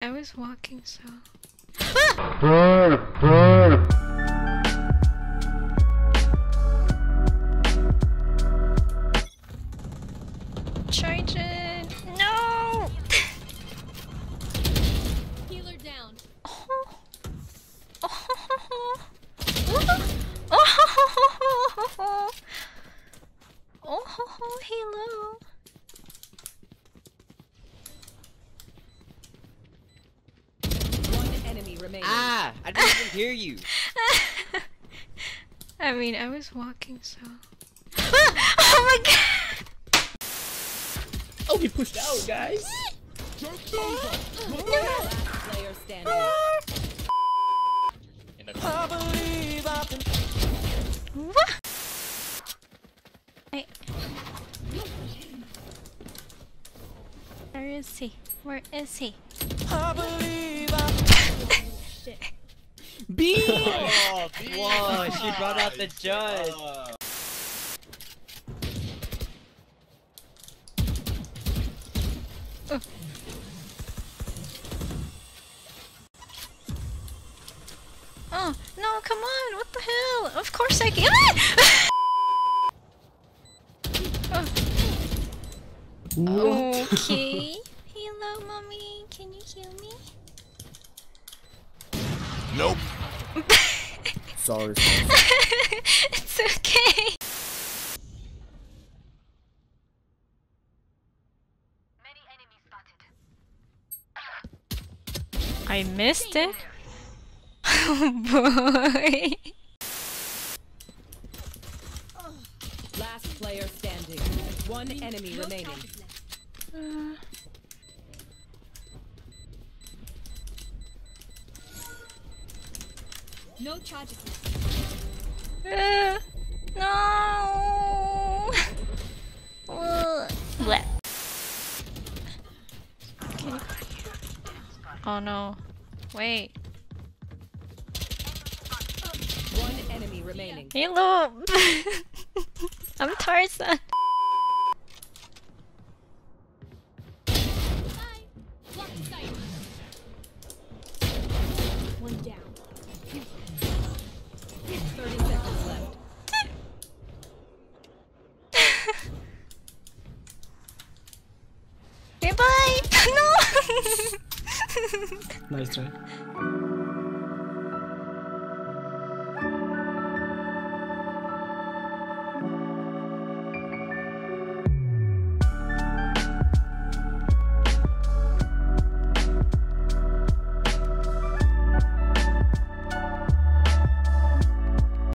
I was walking so. Charge it! No! Healer down. Oh. Oh. Oh. Oh. Hello. Enemy remaining. Ah! I didn't even hear you. I mean, I was walking so. Oh my god! Oh, he pushed out, guys. Last player standing. What? Wait. Where is he? Where is he? B. Oh, whoa, she brought out the judge. Oh, no, come on, what the hell? Of course I can. Oh. Okay. Hello, mommy. Can you heal me? Nope. Sorry. It's okay. Many enemies spotted. I missed it. Oh boy. Last player standing. One enemy remaining. No charges. No. Bleh. Okay. Oh no. Wait. One enemy remaining. Hello. I'm Tarzan. One down. 30 seconds left. Goodbye. No. Nice try.